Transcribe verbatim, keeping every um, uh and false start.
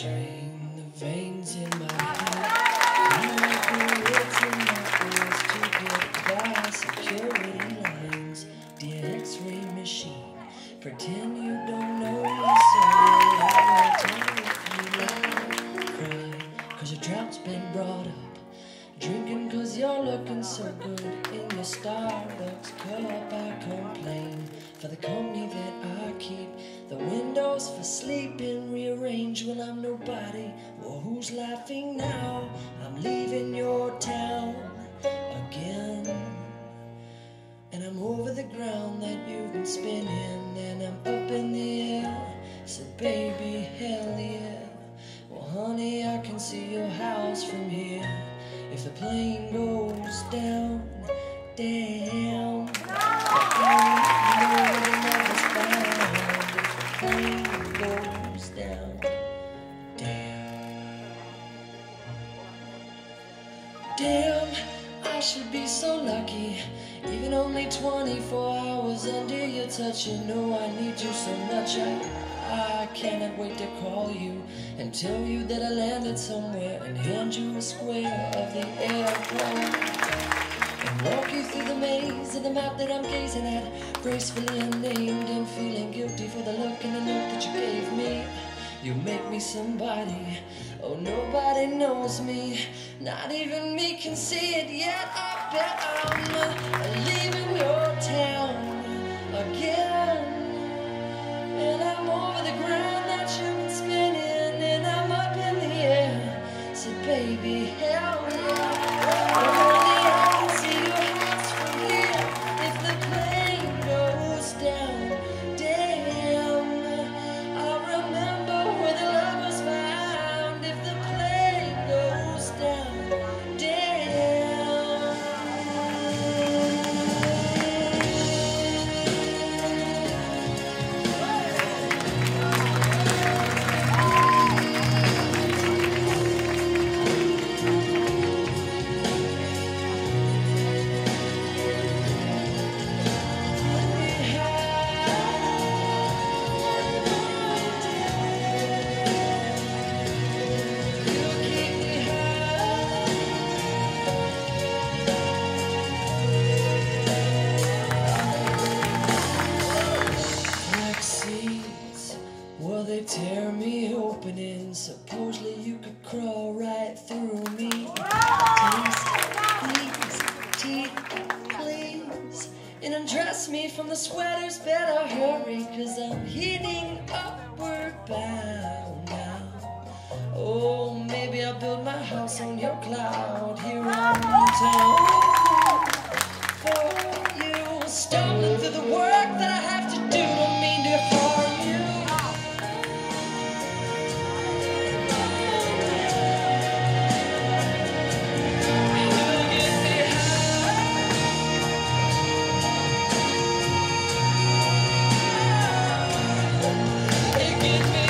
drain the veins in my head. I like the words in my ears to get by security lines. Dear X-ray machine, pretend you don't know me, so I won't tell you if you lie. Cry, cause your drought's been brought up. Drinking cause you're looking so good in your Starbucks cup. I complain for the company that I keep. The windows for sleeping rearranged when I'm nobody. Well, who's laughing now? I'm leaving your town again. And I'm over the ground that you've been spinning, and I'm up in the air. So baby, hell yeah. Well honey, I can see your house from here. If the plane goes down, down, the plane goes down, down. Damn, I should be so lucky. Even only twenty-four hours under your touch. You know I need you so much. I I cannot wait to call you and tell you that I landed somewhere, and hand you a square of the airport, and walk you through the maze of the map that I'm gazing at, gracefully unnamed and feeling guilty for the look and the note that you gave me. You make me somebody, oh nobody knows me, not even me can see it yet. I bet I'm leaving your town again. And I'm over the ground that you've been spinning, and I'm up in the air. So baby, hell yeah. Only I can see your house from here. If the plane goes down, damn, I'll remember where the love was found. If the plane goes down, damn. Well, they tear me open, and supposedly you could crawl right through me. Taste, please, teeth, please, and undress me from the sweaters. Better hurry, cause I'm heading upward bound now. Oh, maybe I'll build my house on your cloud here on town for you. Stumbling through the work that I have to do, don't mean to harm you. Get me